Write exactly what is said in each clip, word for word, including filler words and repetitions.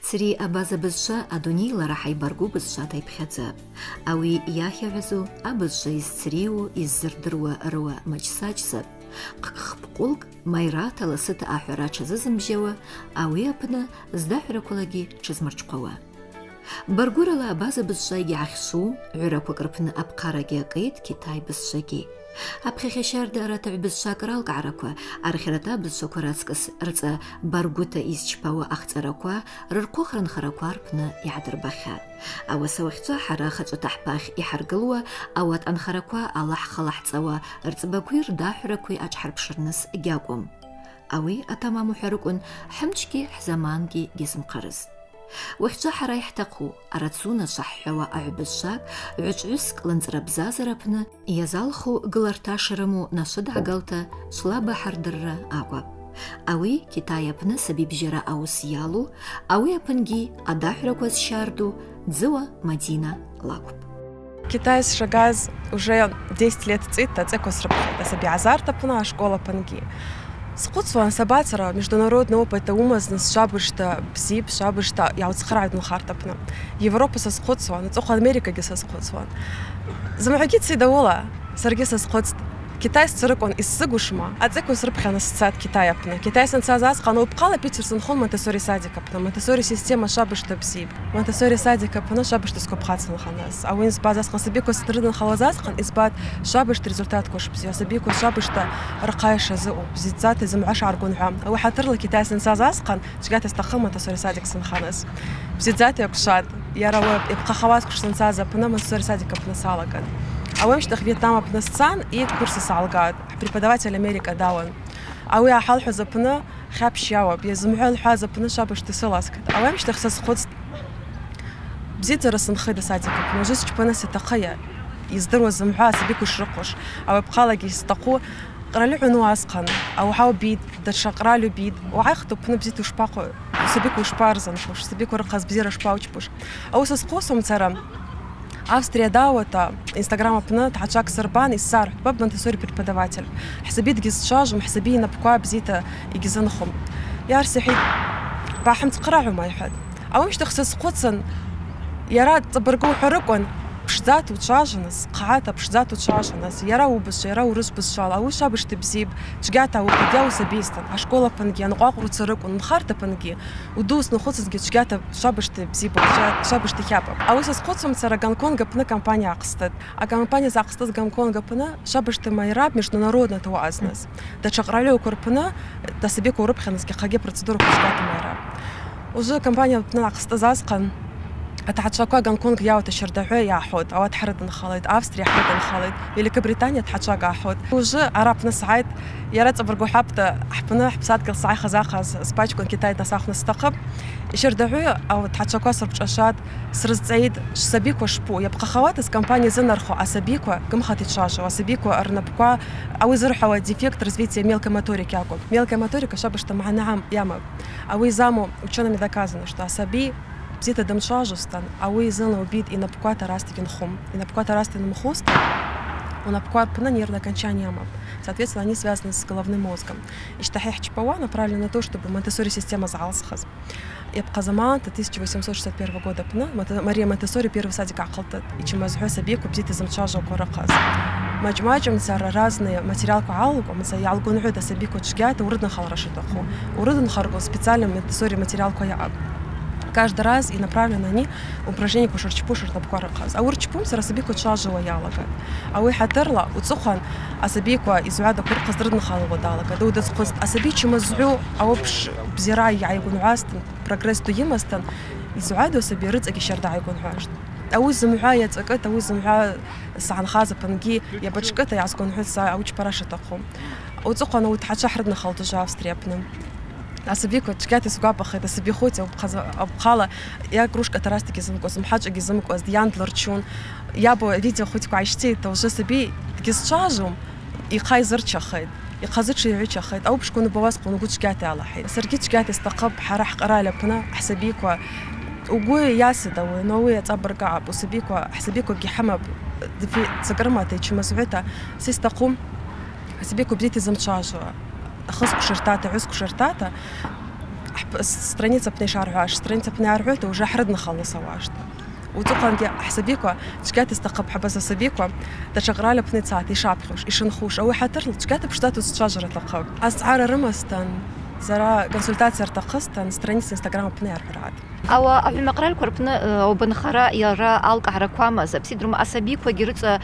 Цри абаза бызша адони ларахай баргу бызша тайпхядза. Ави яхявазу абызша из цриу из зырдыруа руа мачсачза. Қққпқулг майрата ласыта ахура чазызымжева, ави апна здахуракулаги чазмарчқова. Баргурала абаза бызшаги ахсу, уракуакрпна абқараги акид Китай бызшаги. Абхихешарда арата бызшакрал гараква, архирата бызшакурацкас рца баргута изчпава ахцараква, рыркухран харакварпна ядырбахат. Ауасавахца харахацу тахбах ихаргалуа, ауат анхараква Аллах халахцава, рцбакуир дахуракуи ачхарпширнас гякум. Ави атамаму харукун хамчки хзаманги гизмқарыз. وحجة حرا يحتقو أراتسونا صحوا أعبشاك عجعسك لنزربزازربنا يزالخو قلرتاشرمو نصد عقلتا صلابة حردر أعواب أوي كتايا بنا سبيب جرا أو سيالو أوي بنجي أداحرك وزشاردو дзыва Мадина Лакуб. Китай шагаз уже десять лет цит, а цекос работает. Асаби азарта пна школа панги. Схудсван сабацара международный опыт умазнас шабышта бзип шабышта я уцхрайд ну хартапна. Европа со схудсван, цохо Америка ги со схудсван. Замагит сидаула, сарги со схудст. Китай сцрык он из сыгушма, а цекос рыбхана сцат Китая пна. Китай сенсазас хану упкала Питерсон хон Монтессори садика пна. Монтессори система шабышта бзип. Монтессори садика пна шабышта скопхатсан ханас. А уин базас хан сабико стрыдан халазас хан избат шабышт результат кош бзи. Сабико шабышта рқайша зу бзицат изм аш аргун хам. А хатырла Китай сенсазас хан чгат истахал Монтессори садик сан ханас. Бзицат якшат. Яраwa ибқахавас куш сенсаза пна Монтессори садика пна салаган. А в Эмштах Вьетнама пнасцан и курсы салгад. Преподаватель Америка Дауан. А вы ахалху запна хапшява. Безумхал хаза пна шабыш ты саласкат. А в Эмштах сосход бзица расанхида садика. Но жесть чпана сетахая. Издорва замха сабику шракош. А вы бхалаги стаку قرالو نواسقن او حاو بيد درشا قرالو بيد وعاخطو بنا بزيتو شباقو سبيكو شبارزن خوش سبيكو رقص بزيرا شباوش بوش او سسقوسهم ترى Австрия даута Инстаграма пна тачак сарбан и сар баб Монтессори преподаватель حسبيت جيز شاجم حسبينا بقوا بزيتا يجزنخم يا رسحي باحم تقرعوا ما يحد او مش تخصص قدسن يراد تبرقوا حرقون بشذات وتشاجنس قعاتا بشذات وتشاجنس يراو بس يراو رز بس شال او شابش تبزيب تشقاتا وقدياو سبيستن اشكولا بنجي نقاقرو تسرقون نخارتا بنجي ودوس نخصص جي تشقاتا شابش تبزيب شابش تحابب او سس قدسم تسرا Гонконга пна компания акстад а компания акстад Гонконга пна шабш тмайраб международно туазнас да чакралю корпна да себе корпхански хаге процедуру кушката майраб уже компания пна акстад засқан أتحشاكوا Гонконг ياو تشردحوا يا حود أو تحرد الخالد أوستريا حرد الخالد يلك بريطانيا تحشاكوا حود وجه عرب نسعيد يا ريت أبرقوا حبت حبنا حبسات كل صاي خزاخز سبايشكون كيتاي نساخ نستقب يشردحوا أو تحشاكوا صرب أشاد سرز سعيد سبيكوا شبو يبقى خواتس كمبانيا زنرخو أسبيكوا كم خاتي تشاشوا أسبيكوا أرنبكوا أو يزرحوا ديفكت развития мелкой моторики ياكل мелкая моторика شابشتا معنا ياما أو يزامو учеными доказано что особи бзита дамчажустан, а вы зелно убит и на пуката растикин хум, и на пуката растикин мхуст, он на пукат пна нервное окончание мап. Соответственно, они связаны с головным мозгом. И штахех чипауа направлен на то, чтобы Монтессори система залсхаз. И Абхазаман тысяча восемьсот шестьдесят первого года пна Мария Монтессори первый садик акалтат, и чем азху собеку бзита замчажа кораказ. مجموعة صار разные материал كعالق ومثلا يعالقون عودة سبيكو تشجعت وردنا خال رشيدخو وردنا خارجو специально Монтессори материал كيا каждый раз и направлены они упражнения по шарчпушер на буквараказ. А урчпум сарасабику чажила ялага. А вы хатерла уцухан асабику изуада курказ дрдна халова далага. Да удас куст асабичи мазу а обш бзирай яйгун астан прогресс туимастан изуада соберыц агишарда яйгун хашт. А уз замуая цакат а уз замуая сан хаза панги я бачката яскун хуса а уч параша тахум. Уцухан утхача хрдна халтужа австрияпным. أسبيكو تشكات سوق بخيت أسبي خوتي أبخالة يا كروش كتراستك يزمك وسم حاجة يزمك وأزديان دلرتشون يابو فيديو خوتك وعشتي توجه سبي تجس شاجم يخاي زرتش خيد يخزتش يعيش خيد أو بشكون بواسق ونقول تشكاتي على حيد سرقي تشكاتي استقب حرح قرالة بنا حسبيكو وقوي ياسد أو نوية أبر قعب وسبيكو حسبيكو جحمب في تسكرماتي تشم سويتا سيستقوم حسبيكو بديتي زمتشاجو خص كشرتاتا عز كشرتاتا страница пней шарعаш, страница пней аргута уже حردنا خلصها واشتا. وتقن دي حسابيكوا تشكات استقب حبس حسابيكوا تشغرالة بني ساعات يشابخوش يشنخوش أو حتر تشكات بشتاتو تشجرة تقب أسعار رمستان زرا كونسلتация ارتقصتن страница انستغرام بني أربعات أو أبي مقرأ الكوربنا أو بنخرا يرى ألق عرقوما زبسيدرم أسابيكوا جرت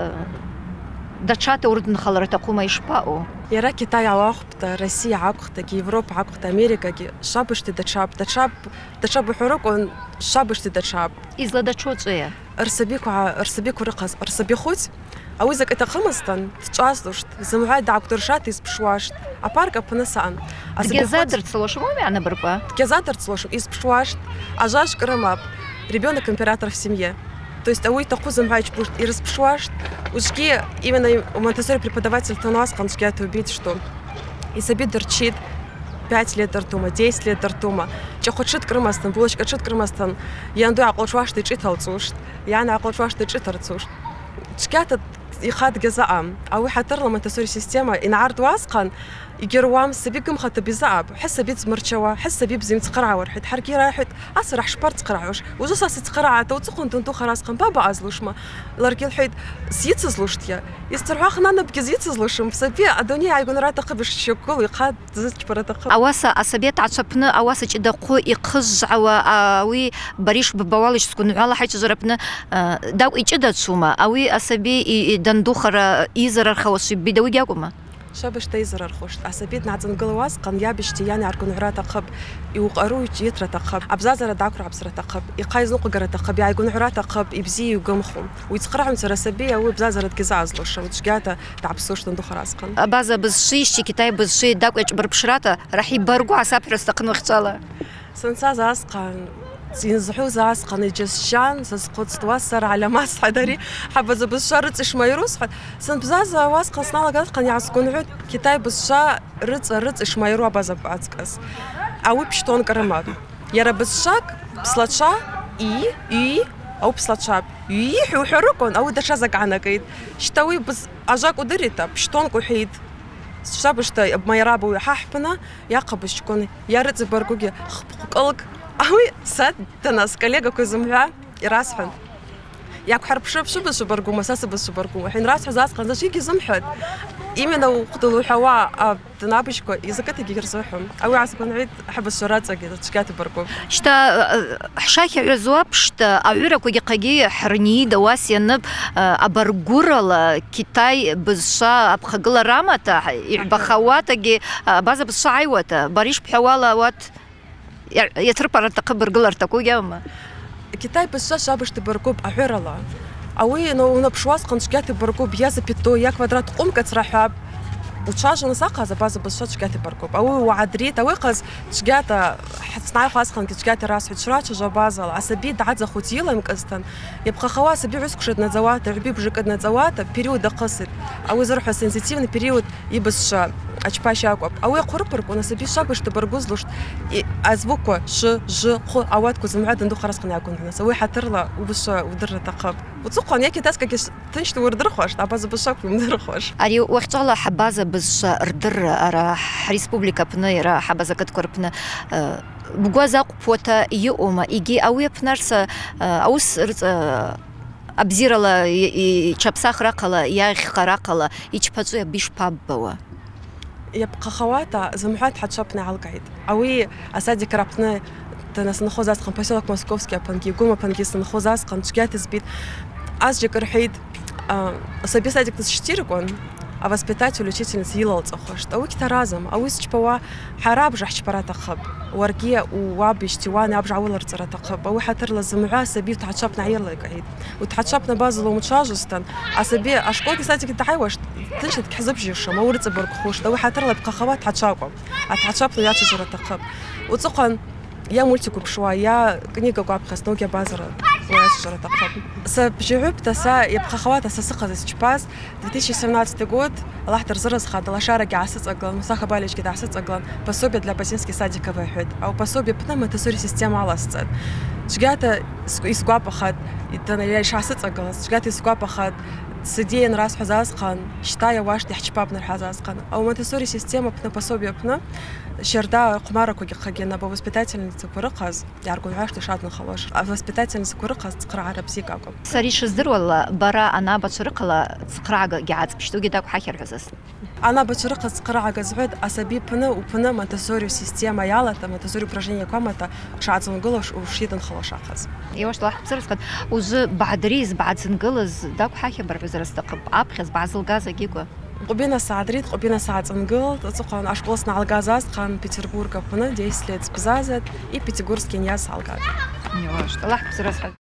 دشات أورد نخلر تقوم يشبعوا يرى كتاي عقبت روسيا عقبت يوروبا عقبت أمريكا شابش تدشاب دشاب دشاب حروق شابش تدشاب إذا دشوت إيه أرسبيكوا أرسبيكوا رقص أرسبيخوت أو إذا كنت خمستن تجاسلشت زمعاد دكتور شاتيس بشواشت أبارك بنسان جزادر تصلوش مو يعني بربا جزادر تصلوش إز بشواشت أجاش كرماب ребенок император в семье. То есть ауи тахузам хайч пушт и распшвашт. Ушки именно у Монтессори преподаватель то нас кончкет убить, что и себе дырчит пять лет артума, десять лет артума. Че хочет крымастан, булочка хочет крымастан. Я нду аколшвашт и читал цушт. Я на аколшвашт и читал цушт. Чкет يخاد جزاء أو حتى لما تسوي سيستما إن عرض واسقا يجروام سبيكم خط بزعب حس بيت مرشوا حس بيبزم تقرع ورحت حركي راحت أسرح شبرت تقرعوش وجوسا ستقرع توتقون تنتو خلاص قم بابا أزلوش ما لاركي الحيد سيت زلوشتيا يستروا خنا نبكي زيت زلوشم سبي الدنيا يقول رات قبش شكل يقاد زت برات قب أواسا أسبيت عشبنا أواسا كده قو يقز أو أوي بريش ببوالش تكون على حيث جربنا داو إيجاد سوما أوي أسبي دندوخر إيزر خوش بدوي جاكما شابش تيزر الخوش أسبيت نعتن قلواس قن يابش تياني عركون عرات قب يوقرو يترا تقب أبزازر داكر عبسر تقب يقايز نقو قرا تقب يعيقون عرات قب يبزي وقمخهم ويتقرعون سرسبية وبزازر تجزاز لوش وتشجعته تعبسوش تندوخر عسقن بازا بزشيش كتاب بزشي داك يجبر بشراته راح يبرقوا عسابر استقن وختاله سنساز عسقن ينزحوا زاس قني جسشان سقط توسر على ماس حدري حبز بالشرط إيش ما يروس سن بزاز واس قصنا لقات قني عسكون عود كتاب بالشا رت رت إيش ما يروح بزب عسكس أو بشتون كرماد يرى بالشاك بسلطشا إي إي أو بسلطشا إي حو حركون أو دشا زق عنا كيد شتوي بس أجاك ودريتا بشتون كوحيد شابشتا ما يرابو يححبنا يقبش كون يرت برقوقي خبقلك أوي ساد تناس كليجا كوزمها يراسحن ياك حرب شوف شو بس برقو مساس بس برقو الحين راس حزاز قنزة شيء يزمحد إيمنا وقتلوا حواء تنابشكو إذا كنت يجرزوهم أوي عسكون عيد أحب الشرات أكيد تشكات برقو شتا حشاك يزواب شتا أعرق ويقاجي حرني دواسي النب أبرجورلا كتاي بزشا أبخجل رامتا بخواتجي بعض بزشا عيوتا بريش بحوالا وات يتربر تقبر قلر تكو يوم كتاي بس شابش تبركوب أحرلا أوي إنه نبشواس قنشكات بركوب يا زبيتو يا كوادرات قوم كترحب وتشاج نساقها زباز بس شكات بركوب أوي وعدريت أوي قز شكات حتصنع خاص خن كشكات راس حشرات جباز عصبي دعت خوتيلا مكستن يبقى خواص بيعوز كشد نزوات عبيب جكد نزوات بريود قصر أوي زرح سنسيتيفن بريود يبس أشباش يعقوب أوي قربرك ونسبي شابش تبرجوز لشت أزبوكوا ش ج خو أوات كوزمعد ندو خلاص قناع كنت ناس أوي حترلا وبش ودر تقب وتسقون ياكي تاسك كش تنشت وردر خوش تعباز بشاك ومدر خوش أري وقت الله حبازة بس ردر أرا ريسبوبليكا بنا يرا حبازة كتكر بنا بجوازا قوتا يوما يجي أوي بنرس أوس أبزيرلا يشبسخ رقلا ياخ رقلا يشبزو بيش بابوا يبقى خواتا زمحات حتشابنا على القعيد أوي أسادي كرابنا تناس نخوزاس قن بسيلك موسكوفسكي بانكي قوما بانكي سنخوزاس قن شكات زبيت أسجك رحيد أصابي سادك تشتيركون а воспитатель учительница يلال تخشت أو كتير رازم أو يسجبوا حراب جح شبرات خب ورقية ووابش تيوان أبجع ولا رترات خب أو حتر لازم عاسبي وتحشبنا عيال قاعد وتحشبنا بازل ومتشاجستن عاسبي أشكون كساتك تحيوش تنشد كحزب جيش ما ورد برك خوش أو حتر لبقى خوات تحشبوا تحشبنا يا شجرة خب وتقن يا ملتكو بشوية يا كنيجا قاب خسنوك يا بازر ويا شجرة خب سبجعب تسا يبقى خوات أساسقة زيتشباز две тысячи семнадцатый год الله ترزرز خد الله شارك عسس أقلن مساخة باليش كده عسس أقلن пособие для пасинский садика выход أو пособие بنا ما تسوري система على الصد شجعت يسقى بخد يتنا يعيش عسات أجلس شجعت يسقى بخد سدين راس حزاز خان شتايا واش دي حجباب الحزاز خان أو ما تسوري سيستема بنا пособие بنا شردا قمارة كوجي خجينا بوоспитательница كورقاز يارجون عاش تشاد نخلوش воспитательница كورقاز تقرأ عربي كاكم سريش الزر ولا برا أنا بتشرقلا تقرأ قاعد بشتو جداك حكي حساس أنا بتشرق تقرأ جزعود أسابي بنا وبنا ما تسوري سيستема يالا ما تسوري упражнение كامتا شاد زنقلش وشيد نخلوش أخذ يواش لاح بصير قد وز بعد ريز بعد زنقلز داك حكي بربزر استقب أبخز بعض الغاز جيكوا قبينا ساعة ريد قبينا ساعة زنقل تقول أشقلسنا على الغازاز خان بيتربورغ بنا دесять лет بزازت и пятигорский ньяс алгад. يواش لاح بصير